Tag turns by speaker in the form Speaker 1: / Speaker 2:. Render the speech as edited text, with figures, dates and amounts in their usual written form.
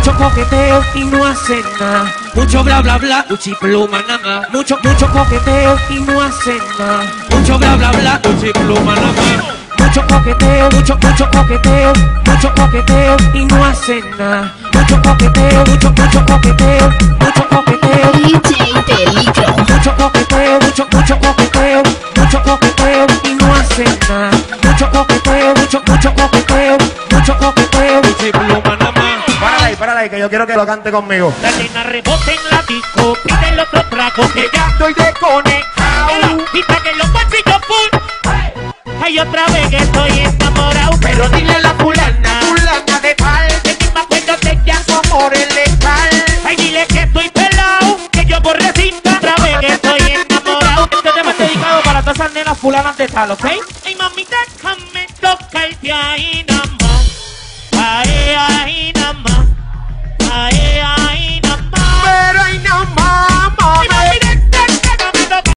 Speaker 1: mucho coqueteo y no hacen nada. Mucho bla bla bla, cuchipluma nada más. Mucho coqueteo y no hacen nada. Mucho bla bla bla, cuchipluma nada más. Mucho coqueteo y no hacen nada. Mucho coqueteo
Speaker 2: DJ Peligro.
Speaker 1: Mucho coqueteo y no hacen nada. Mucho coqueteo cuchipluma nada más.
Speaker 3: Párala ahí, que yo quiero que lo cante conmigo.
Speaker 1: La nena rebota en la disco, pide el otro trago, que ya estoy desconectado. Y que los bolsillos full. Hay otra vez que estoy enamorado. Pero dile a la fulana de tal, que ni me acuerdo de ya su amor es letal. Ay, dile que estoy pelado, que yo borrecito. Otra vez que estoy enamorado. Este tema es dedicado para todas esas nenas fulanas de tal, ¿ok?